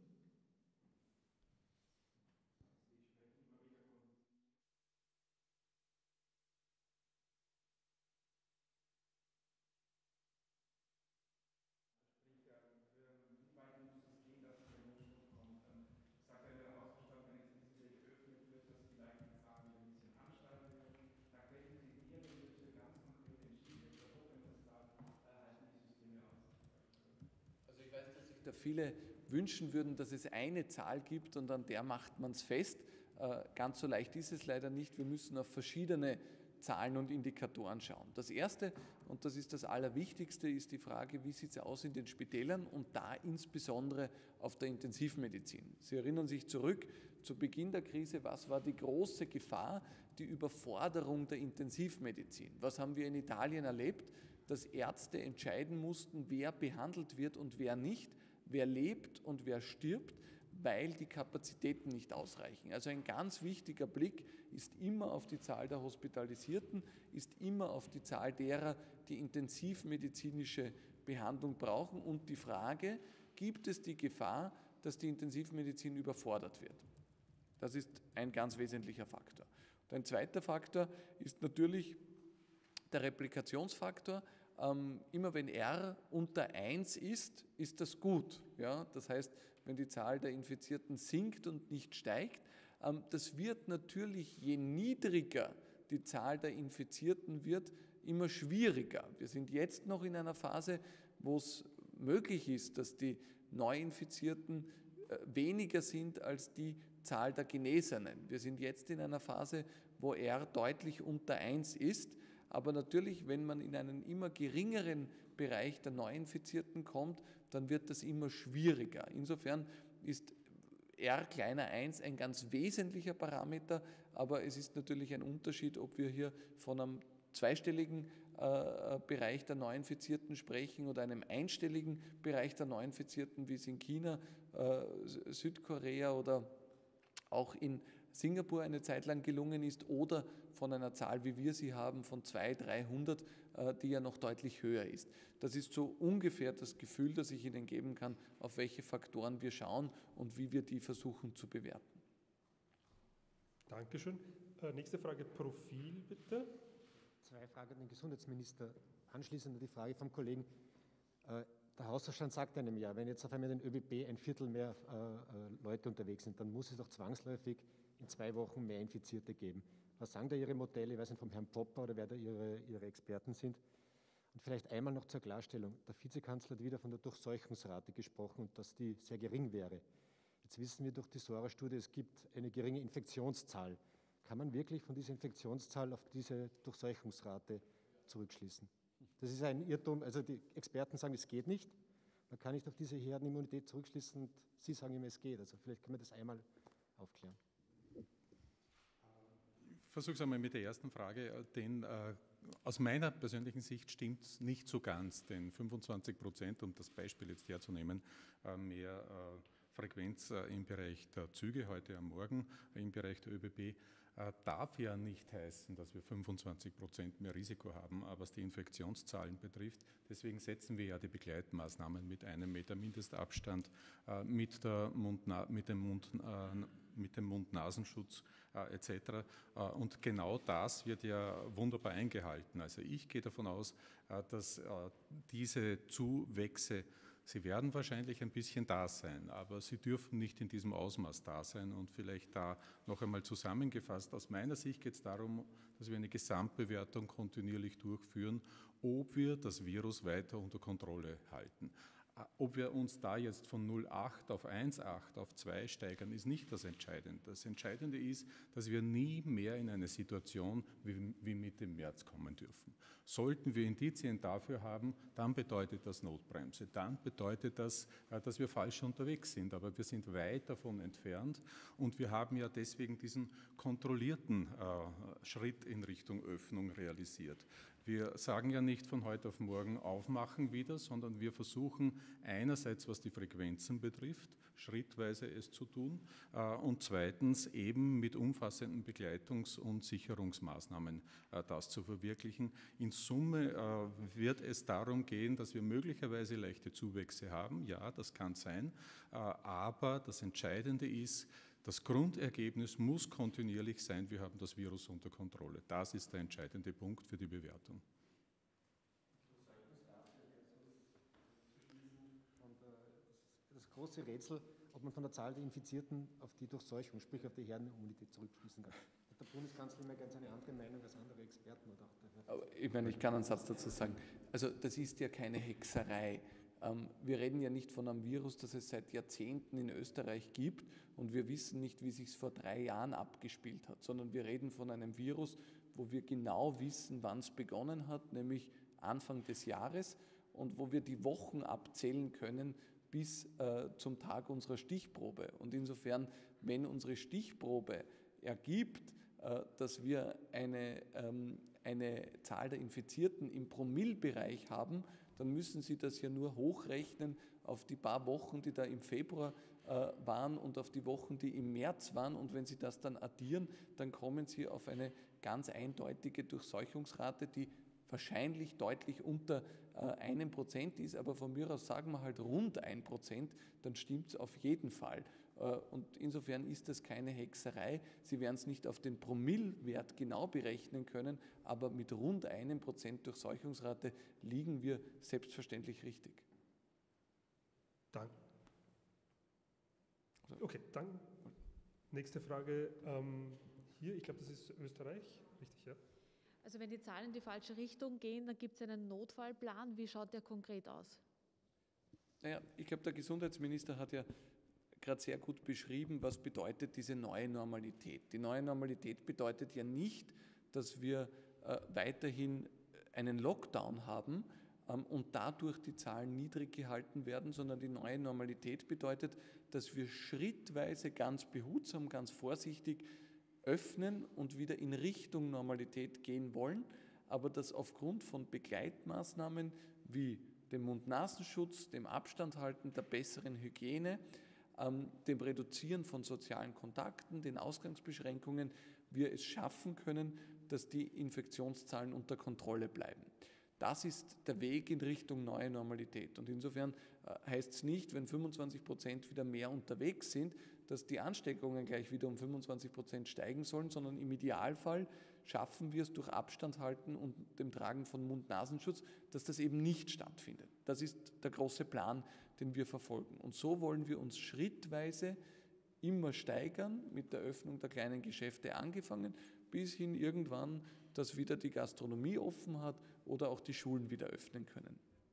Da viele wünschen würden, dass es eine Zahl gibt und an der macht man es fest. Ganz so leicht ist es leider nicht. Wir müssen auf verschiedene Zahlen und Indikatoren schauen. Das erste, und das ist das Allerwichtigste, ist die Frage, wie sieht es aus in den Spitälern und da insbesondere auf der Intensivmedizin. Sie erinnern sich zurück, zu Beginn der Krise, was war die große Gefahr? Die Überforderung der Intensivmedizin. Was haben wir in Italien erlebt? Dass Ärzte entscheiden mussten, wer behandelt wird und wer nicht, wer lebt und wer stirbt, weil die Kapazitäten nicht ausreichen. Also ein ganz wichtiger Blick ist immer auf die Zahl der Hospitalisierten, ist immer auf die Zahl derer, die intensivmedizinische Behandlung brauchen und die Frage, gibt es die Gefahr, dass die Intensivmedizin überfordert wird? Das ist ein ganz wesentlicher Faktor. Und ein zweiter Faktor ist natürlich der Replikationsfaktor. Immer wenn R unter 1 ist, ist das gut. Ja? Das heißt, wenn die Zahl der Infizierten sinkt und nicht steigt, das wird natürlich, je niedriger die Zahl der Infizierten wird, immer schwieriger. Wir sind jetzt noch in einer Phase, wo es möglich ist, dass die Neuinfizierten weniger sind als die Zahl der Genesenen. Wir sind jetzt in einer Phase, wo R deutlich unter 1 ist. Aber natürlich, wenn man in einen immer geringeren Bereich der Neuinfizierten kommt, dann wird das immer schwieriger. Insofern ist R kleiner 1 ein ganz wesentlicher Parameter, aber es ist natürlich ein Unterschied, ob wir hier von einem zweistelligen Bereich der Neuinfizierten sprechen oder einem einstelligen Bereich der Neuinfizierten, wie es in China, Südkorea oder auch in Singapur eine Zeit lang gelungen ist, oder von einer Zahl, wie wir sie haben, von 200, 300, die ja noch deutlich höher ist. Das ist so ungefähr das Gefühl, das ich Ihnen geben kann, auf welche Faktoren wir schauen und wie wir die versuchen zu bewerten. Dankeschön. Nächste Frage, Profil bitte. 2 Fragen an den Gesundheitsminister. Anschließend an die Frage vom Kollegen. Der Hausverstand sagt einem ja, wenn jetzt auf einmal in den ÖBB ein Viertel mehr Leute unterwegs sind, dann muss es doch zwangsläufig in 2 Wochen mehr Infizierte geben. Was sagen da Ihre Modelle? Ich weiß nicht, vom Herrn Popper oder wer da Ihre Experten sind. Und vielleicht einmal noch zur Klarstellung. Der Vizekanzler hat wieder von der Durchseuchungsrate gesprochen und dass die sehr gering wäre. Jetzt wissen wir durch die SORA-Studie, es gibt eine geringe Infektionszahl. Kann man wirklich von dieser Infektionszahl auf diese Durchseuchungsrate zurückschließen? Das ist ein Irrtum, also die Experten sagen, es geht nicht. Man kann nicht auf diese Herdenimmunität zurückschließen und Sie sagen immer, es geht. Also vielleicht können wir das einmal aufklären. Ich versuche es einmal mit der ersten Frage, denn aus meiner persönlichen Sicht stimmt es nicht so ganz, denn 25%, um das Beispiel jetzt herzunehmen, mehr Frequenz im Bereich der Züge heute am Morgen, im Bereich der ÖBB, darf ja nicht heißen, dass wir 25% mehr Risiko haben, was die Infektionszahlen betrifft. Deswegen setzen wir ja die Begleitmaßnahmen mit 1 Meter Mindestabstand, mit dem Mund-Nasenschutz etc. Und genau das wird ja wunderbar eingehalten. Also ich gehe davon aus, dass diese Zuwächse, sie werden wahrscheinlich ein bisschen da sein, aber sie dürfen nicht in diesem Ausmaß da sein. Und vielleicht da noch einmal zusammengefasst, aus meiner Sicht geht es darum, dass wir eine Gesamtbewertung kontinuierlich durchführen, ob wir das Virus weiter unter Kontrolle halten. Ob wir uns da jetzt von 0,8 auf 1,8 auf 2 steigern, ist nicht das Entscheidende. Das Entscheidende ist, dass wir nie mehr in eine Situation wie Mitte März kommen dürfen. Sollten wir Indizien dafür haben, dann bedeutet das Notbremse. Dann bedeutet das, dass wir falsch unterwegs sind. Aber wir sind weit davon entfernt und wir haben ja deswegen diesen kontrollierten Schritt in Richtung Öffnung realisiert. Wir sagen ja nicht von heute auf morgen aufmachen wieder, sondern wir versuchen einerseits, was die Frequenzen betrifft, schrittweise es zu tun und zweitens eben mit umfassenden Begleitungs- und Sicherungsmaßnahmen das zu verwirklichen. In Summe wird es darum gehen, dass wir möglicherweise leichte Zuwächse haben. Ja, das kann sein, aber das Entscheidende ist, das Grundergebnis muss kontinuierlich sein, wir haben das Virus unter Kontrolle. Das ist der entscheidende Punkt für die Bewertung. Das große Rätsel, ob man von der Zahl der Infizierten auf die Durchseuchung, sprich auf die Herdenimmunität zurückschließen kann. Hat der Bundeskanzler immer ganz eine andere Meinung als andere Experten? Oder auch ich meine, ich kann einen Satz dazu sagen. Also das ist ja keine Hexerei. Wir reden ja nicht von einem Virus, das es seit Jahrzehnten in Österreich gibt und wir wissen nicht, wie es sich vor 3 Jahren abgespielt hat, sondern wir reden von einem Virus, wo wir genau wissen, wann es begonnen hat, nämlich Anfang des Jahres und wo wir die Wochen abzählen können bis zum Tag unserer Stichprobe. Und insofern, wenn unsere Stichprobe ergibt, dass wir eine Zahl der Infizierten im Promillbereich haben, dann müssen Sie das ja nur hochrechnen auf die paar Wochen, die da im Februar waren und auf die Wochen, die im März waren. Und wenn Sie das dann addieren, dann kommen Sie auf eine ganz eindeutige Durchseuchungsrate, die wahrscheinlich deutlich unter 1% ist, aber von mir aus sagen wir halt rund 1%, dann stimmt es auf jeden Fall. Und insofern ist das keine Hexerei. Sie werden es nicht auf den Promillewert genau berechnen können, aber mit rund 1% Durchseuchungsrate liegen wir selbstverständlich richtig. Danke. Okay, dann nächste Frage hier. Ich glaube, das ist Österreich, richtig, ja? Also wenn die Zahlen in die falsche Richtung gehen, dann gibt es einen Notfallplan. Wie schaut der konkret aus? Naja, ich glaube, der Gesundheitsminister hat ja gerade sehr gut beschrieben, was bedeutet diese neue Normalität. Die neue Normalität bedeutet ja nicht, dass wir weiterhin einen Lockdown haben und dadurch die Zahlen niedrig gehalten werden, sondern die neue Normalität bedeutet, dass wir schrittweise ganz behutsam, ganz vorsichtig öffnen und wieder in Richtung Normalität gehen wollen, aber dass aufgrund von Begleitmaßnahmen wie dem Mund-Nasenschutz, dem Abstand halten, der besseren Hygiene, dem Reduzieren von sozialen Kontakten, den Ausgangsbeschränkungen, wir es schaffen können, dass die Infektionszahlen unter Kontrolle bleiben. Das ist der Weg in Richtung neue Normalität. Und insofern heißt es nicht, wenn 25% wieder mehr unterwegs sind, dass die Ansteckungen gleich wieder um 25% steigen sollen, sondern im Idealfall schaffen wir es durch Abstand halten und dem Tragen von Mund-Nasenschutz, dass das eben nicht stattfindet. Das ist der große Plan, den wir verfolgen. Und so wollen wir uns schrittweise immer steigern, mit der Öffnung der kleinen Geschäfte angefangen, bis hin irgendwann, dass wieder die Gastronomie offen hat oder auch die Schulen wieder öffnen können.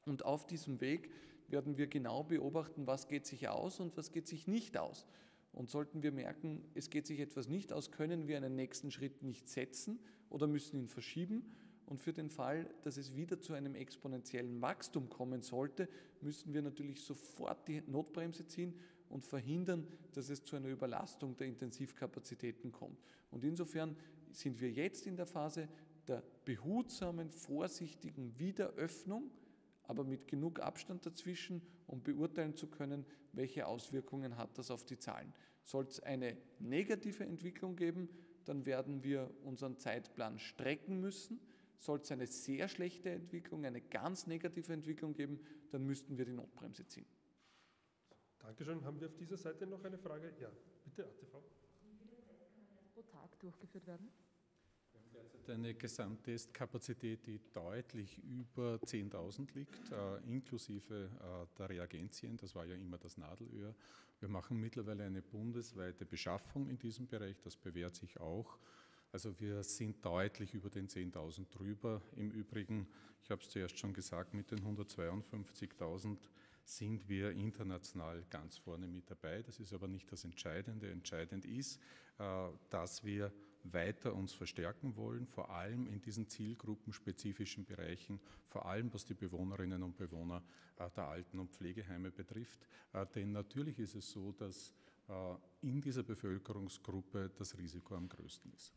Und auf diesem Weg werden wir genau beobachten, was geht sich aus und was geht sich nicht aus. Und sollten wir merken, es geht sich etwas nicht aus, können wir einen nächsten Schritt nicht setzen oder müssen ihn verschieben. Und für den Fall, dass es wieder zu einem exponentiellen Wachstum kommen sollte, müssen wir natürlich sofort die Notbremse ziehen und verhindern, dass es zu einer Überlastung der Intensivkapazitäten kommt. Und insofern sind wir jetzt in der Phase der behutsamen, vorsichtigen Wiederöffnung, aber mit genug Abstand dazwischen, um beurteilen zu können, welche Auswirkungen hat das auf die Zahlen. Soll es eine negative Entwicklung geben, dann werden wir unseren Zeitplan strecken müssen. Soll es eine sehr schlechte Entwicklung, eine ganz negative Entwicklung geben, dann müssten wir die Notbremse ziehen. Dankeschön. Haben wir auf dieser Seite noch eine Frage? Ja, bitte, ATV. Wie viele Tests können pro Tag durchgeführt werden? Wir haben derzeit eine Gesamttestkapazität, die deutlich über 10.000 liegt, inklusive der Reagenzien. Das war ja immer das Nadelöhr. Wir machen mittlerweile eine bundesweite Beschaffung in diesem Bereich. Das bewährt sich auch. Also wir sind deutlich über den 10.000 drüber. Im Übrigen, ich habe es zuerst schon gesagt, mit den 152.000 sind wir international ganz vorne mit dabei. Das ist aber nicht das Entscheidende. Entscheidend ist, dass wir weiter uns verstärken wollen, vor allem in diesen zielgruppenspezifischen Bereichen, vor allem was die Bewohnerinnen und Bewohner der Alten- und Pflegeheime betrifft. Denn natürlich ist es so, dass in dieser Bevölkerungsgruppe das Risiko am größten ist.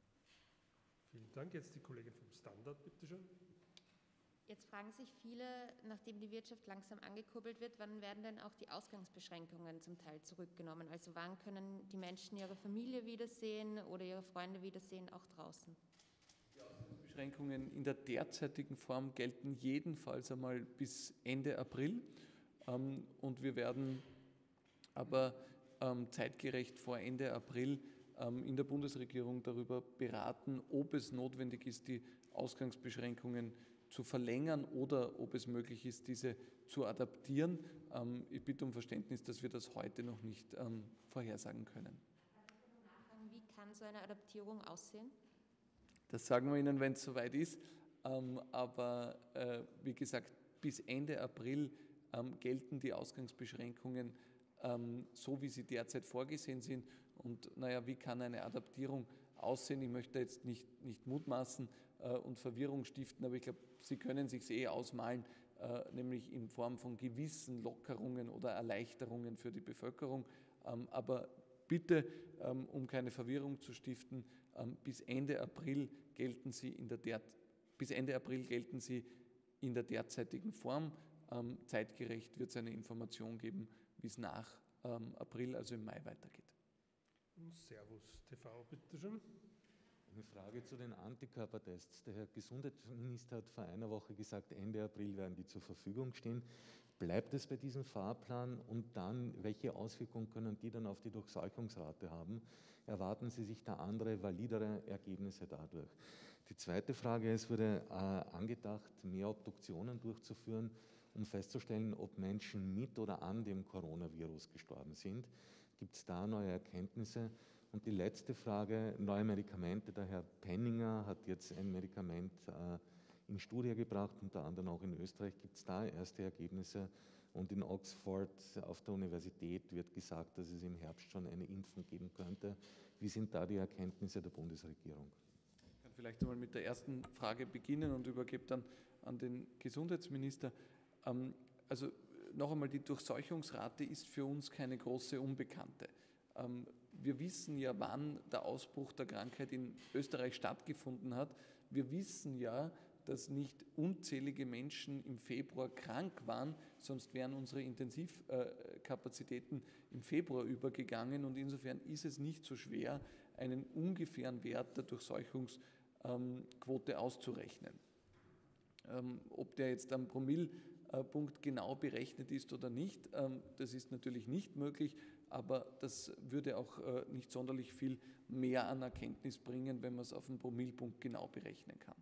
Vielen Dank. Jetzt die Kollegin vom Standard, bitte schön. Jetzt fragen sich viele, nachdem die Wirtschaft langsam angekurbelt wird, wann werden denn auch die Ausgangsbeschränkungen zum Teil zurückgenommen? Also wann können die Menschen ihre Familie wiedersehen oder ihre Freunde wiedersehen, auch draußen? Die Ausgangsbeschränkungen in der derzeitigen Form gelten jedenfalls einmal bis Ende April. Und wir werden aber zeitgerecht vor Ende April in der Bundesregierung darüber beraten, ob es notwendig ist, die Ausgangsbeschränkungen zu verlängern oder ob es möglich ist, diese zu adaptieren. Ich bitte um Verständnis, dass wir das heute noch nicht vorhersagen können. Wie kann so eine Adaptierung aussehen? Das sagen wir Ihnen, wenn es soweit ist. Aber wie gesagt, bis Ende April gelten die Ausgangsbeschränkungen so, wie sie derzeit vorgesehen sind. Und naja, wie kann eine Adaptierung aussehen? Ich möchte jetzt nicht mutmaßen und Verwirrung stiften, aber ich glaube, Sie können sich es ausmalen, nämlich in Form von gewissen Lockerungen oder Erleichterungen für die Bevölkerung. Aber bitte, um keine Verwirrung zu stiften, bis Ende April gelten sie in der derzeitigen Form. Zeitgerecht wird es eine Information geben, wie es nach April, also im Mai, weitergeht. Servus TV, bitteschön. Eine Frage zu den Antikörpertests. Der Herr Gesundheitsminister hat vor einer Woche gesagt, Ende April werden die zur Verfügung stehen. Bleibt es bei diesem Fahrplan und dann, welche Auswirkungen können die dann auf die Durchseuchungsrate haben? Erwarten Sie sich da andere, validere Ergebnisse dadurch? Die zweite Frage, es wurde angedacht, mehr Obduktionen durchzuführen, um festzustellen, ob Menschen mit oder an dem Coronavirus gestorben sind. Gibt es da neue Erkenntnisse? Und die letzte Frage, neue Medikamente. Der Herr Penninger hat jetzt ein Medikament in Studie gebracht, unter anderem auch in Österreich. Gibt es da erste Ergebnisse? Und in Oxford auf der Universität wird gesagt, dass es im Herbst schon eine Impfung geben könnte. Wie sind da die Erkenntnisse der Bundesregierung? Ich kann vielleicht einmal mit der ersten Frage beginnen und übergebe dann an den Gesundheitsminister. Also noch einmal, die Durchseuchungsrate ist für uns keine große Unbekannte. Wir wissen ja, wann der Ausbruch der Krankheit in Österreich stattgefunden hat. Wir wissen ja, dass nicht unzählige Menschen im Februar krank waren, sonst wären unsere Intensivkapazitäten im Februar übergegangen. Und insofern ist es nicht so schwer, einen ungefähren Wert der Durchseuchungsquote auszurechnen. Ob der jetzt am Promillpunkt genau berechnet ist oder nicht, das ist natürlich nicht möglich, aber das würde auch nicht sonderlich viel mehr an Erkenntnis bringen, wenn man es auf den Promillpunkt genau berechnen kann.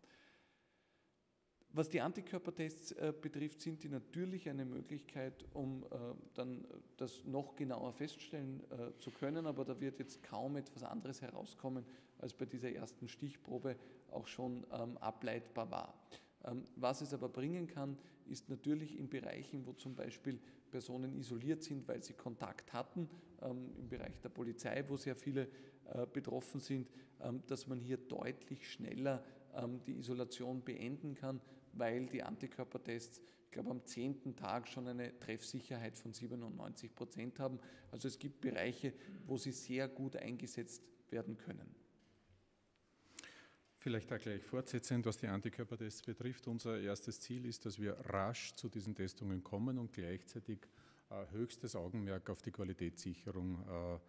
Was die Antikörpertests betrifft, sind die natürlich eine Möglichkeit, um dann das noch genauer feststellen zu können, aber da wird jetzt kaum etwas anderes herauskommen, als bei dieser ersten Stichprobe auch schon ableitbar war. Was es aber bringen kann, ist natürlich in Bereichen, wo zum Beispiel Personen isoliert sind, weil sie Kontakt hatten, im Bereich der Polizei, wo sehr viele betroffen sind, dass man hier deutlich schneller die Isolation beenden kann, weil die Antikörpertests, ich glaube, am 10. Tag schon eine Treffsicherheit von 97% haben. Also es gibt Bereiche, wo sie sehr gut eingesetzt werden können. Vielleicht auch gleich fortsetzend, was die Antikörpertests betrifft. Unser erstes Ziel ist, dass wir rasch zu diesen Testungen kommen und gleichzeitig höchstes Augenmerk auf die Qualitätssicherung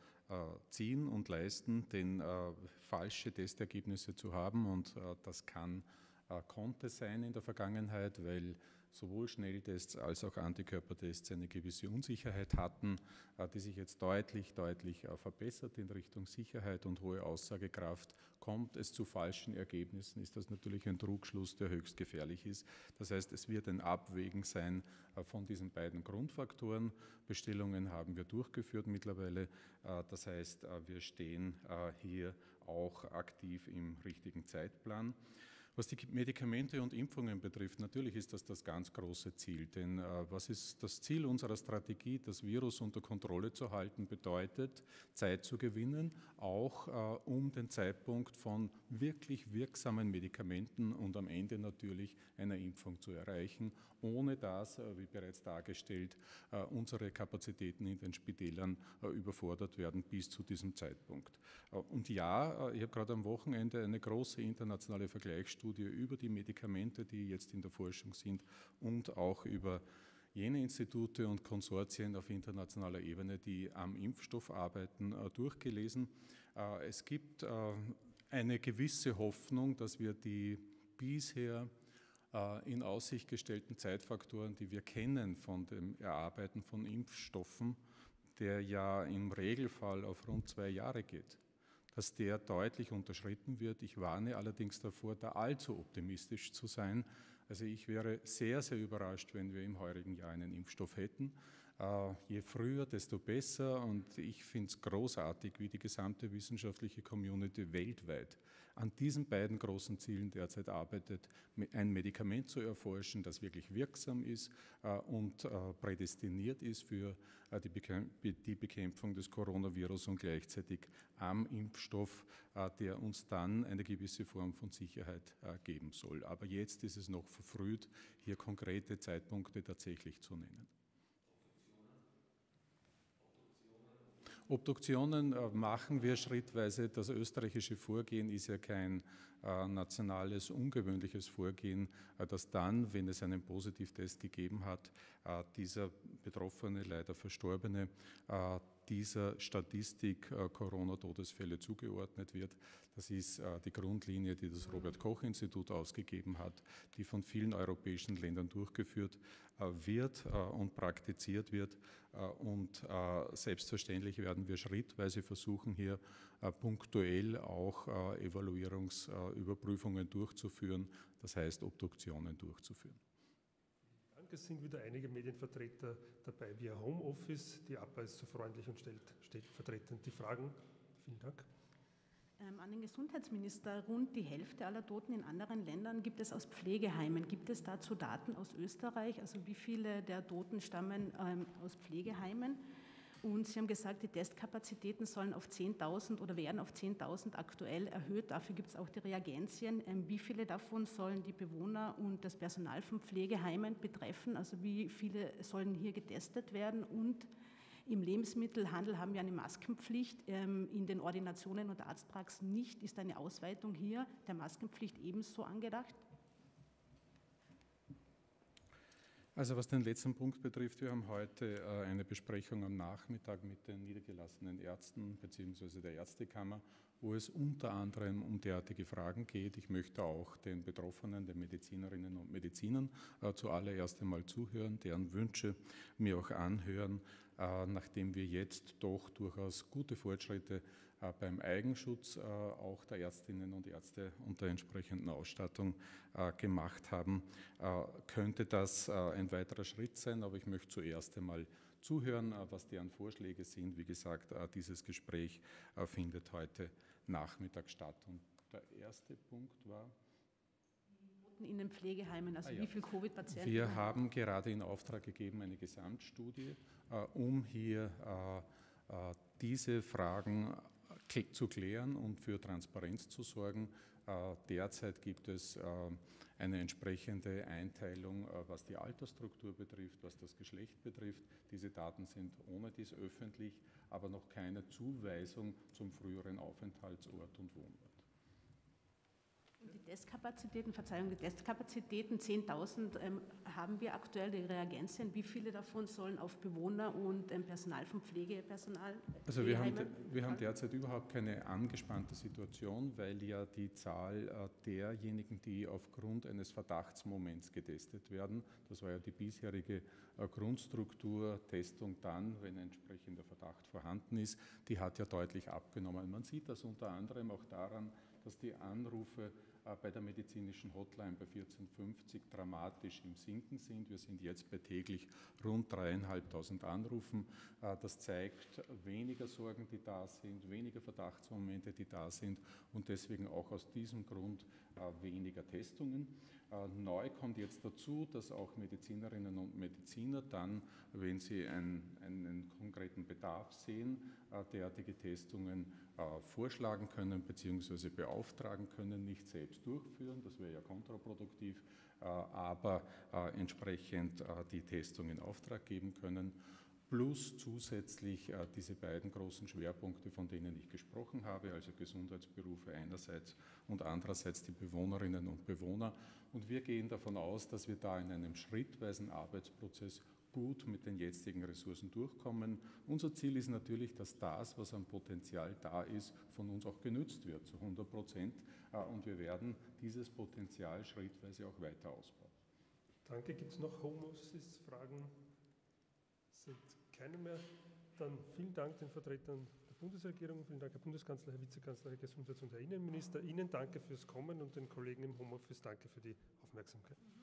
ziehen und leisten, denn falsche Testergebnisse zu haben, und das konnte sein in der Vergangenheit, weil sowohl Schnelltests als auch Antikörpertests eine gewisse Unsicherheit hatten, die sich jetzt deutlich verbessert in Richtung Sicherheit und hohe Aussagekraft. Kommt es zu falschen Ergebnissen, ist das natürlich ein Trugschluss, der höchst gefährlich ist. Das heißt, es wird ein Abwägen sein von diesen beiden Grundfaktoren. Bestellungen haben wir durchgeführt mittlerweile. Das heißt, wir stehen hier auch aktiv im richtigen Zeitplan. Was die Medikamente und Impfungen betrifft, natürlich ist das ganz große Ziel. Denn was ist das Ziel unserer Strategie? Das Virus unter Kontrolle zu halten, bedeutet, Zeit zu gewinnen, auch um den Zeitpunkt von wirklich wirksamen Medikamenten und am Ende natürlich einer Impfung zu erreichen, ohne dass, wie bereits dargestellt, unsere Kapazitäten in den Spitälern überfordert werden bis zu diesem Zeitpunkt. Und ja, ich habe gerade am Wochenende eine große internationale Vergleichsstudie über die Medikamente, die jetzt in der Forschung sind, und auch über jene Institute und Konsortien auf internationaler Ebene, die am Impfstoff arbeiten, durchgelesen. Es gibt eine gewisse Hoffnung, dass wir die bisher in Aussicht gestellten Zeitfaktoren, die wir kennen von dem Erarbeiten von Impfstoffen, der ja im Regelfall auf rund 2 Jahre geht, dass der deutlich unterschritten wird. Ich warne allerdings davor, da allzu optimistisch zu sein. Also ich wäre sehr, sehr überrascht, wenn wir im heurigen Jahr einen Impfstoff hätten. Je früher, desto besser, und ich finde es großartig, wie die gesamte wissenschaftliche Community weltweit an diesen beiden großen Zielen derzeit arbeitet, ein Medikament zu erforschen, das wirklich wirksam ist und prädestiniert ist für die Bekämpfung des Coronavirus und gleichzeitig am Impfstoff, der uns dann eine gewisse Form von Sicherheit geben soll. Aber jetzt ist es noch verfrüht, hier konkrete Zeitpunkte tatsächlich zu nennen. Obduktionen machen wir schrittweise. Das österreichische Vorgehen ist ja kein nationales, ungewöhnliches Vorgehen, dass dann, wenn es einen Positivtest gegeben hat, dieser Betroffene, leider Verstorbene, dieser Statistik Corona-Todesfälle zugeordnet wird. Das ist die Grundlinie, die das Robert-Koch-Institut ausgegeben hat, die von vielen europäischen Ländern durchgeführt wird und praktiziert wird. Und selbstverständlich werden wir schrittweise versuchen, hier punktuell auch Evaluierungsüberprüfungen durchzuführen, das heißt Obduktionen durchzuführen. Es sind wieder einige Medienvertreter dabei via Homeoffice. Die APA ist so freundlich und stellt stellvertretend die Fragen. Vielen Dank. An den Gesundheitsminister: Rund die Hälfte aller Toten in anderen Ländern gibt es aus Pflegeheimen. Gibt es dazu Daten aus Österreich? Also wie viele der Toten stammen aus Pflegeheimen? Und Sie haben gesagt, die Testkapazitäten sollen auf 10.000 oder werden auf 10.000 aktuell erhöht. Dafür gibt es auch die Reagenzien. Wie viele davon sollen die Bewohner und das Personal von Pflegeheimen betreffen? Also wie viele sollen hier getestet werden? Und im Lebensmittelhandel haben wir eine Maskenpflicht, in den Ordinationen und Arztpraxen nicht. Ist eine Ausweitung hier der Maskenpflicht ebenso angedacht? Also was den letzten Punkt betrifft, wir haben heute eine Besprechung am Nachmittag mit den niedergelassenen Ärzten bzw. der Ärztekammer, wo es unter anderem um derartige Fragen geht. Ich möchte auch den Betroffenen, den Medizinerinnen und Medizinern zuallererst einmal zuhören, deren Wünsche mir auch anhören, nachdem wir jetzt doch durchaus gute Fortschritte beim Eigenschutz auch der Ärztinnen und Ärzte und der entsprechenden Ausstattung gemacht haben, könnte das ein weiterer Schritt sein. Aber ich möchte zuerst einmal zuhören, was deren Vorschläge sind. Wie gesagt, dieses Gespräch findet heute Nachmittag statt. Und der erste Punkt war? Toten in den Pflegeheimen, also wie viele Covid-Patienten? Wir haben gerade in Auftrag gegeben eine Gesamtstudie, um hier diese Fragen zu klären und für Transparenz zu sorgen. Derzeit gibt es eine entsprechende Einteilung, was die Altersstruktur betrifft, was das Geschlecht betrifft. Diese Daten sind ohne dies öffentlich, aber noch keine Zuweisung zum früheren Aufenthaltsort und Wohnort. Und die Testkapazitäten, Verzeihung, die Testkapazitäten, 10.000 haben wir aktuell, die Reagenzien. Wie viele davon sollen auf Bewohner und Personal vom Pflegepersonal? Also wir haben derzeit überhaupt keine angespannte Situation, weil ja die Zahl derjenigen, die aufgrund eines Verdachtsmoments getestet werden, das war ja die bisherige Grundstruktur, Testung dann, wenn ein entsprechender Verdacht vorhanden ist, die hat ja deutlich abgenommen. Man sieht das unter anderem auch daran, dass die Anrufe bei der medizinischen Hotline bei 1450 dramatisch im Sinken sind. Wir sind jetzt bei täglich rund 3.500 Anrufen. Das zeigt weniger Sorgen, die da sind, weniger Verdachtsmomente, die da sind und deswegen auch aus diesem Grund weniger Testungen. Neu kommt jetzt dazu, dass auch Medizinerinnen und Mediziner dann, wenn sie einen konkreten Bedarf sehen, derartige Testungen vorschlagen können bzw. beauftragen können, nicht selbst durchführen, das wäre ja kontraproduktiv, aber entsprechend die Testung in Auftrag geben können, plus zusätzlich diese beiden großen Schwerpunkte, von denen ich gesprochen habe, also Gesundheitsberufe einerseits und andererseits die Bewohnerinnen und Bewohner. Und wir gehen davon aus, dass wir da in einem schrittweisen Arbeitsprozess gut mit den jetzigen Ressourcen durchkommen. Unser Ziel ist natürlich, dass das, was an Potenzial da ist, von uns auch genützt wird, zu 100%. Und wir werden dieses Potenzial schrittweise auch weiter ausbauen. Danke. Gibt es noch Homeoffice-Fragen? Sind keine mehr. Dann vielen Dank den Vertretern der Bundesregierung, vielen Dank Herr Bundeskanzler, Herr Vizekanzler, Herr Gesundheits- und Herr Innenminister. Ihnen danke fürs Kommen und den Kollegen im Homeoffice danke für die Aufmerksamkeit.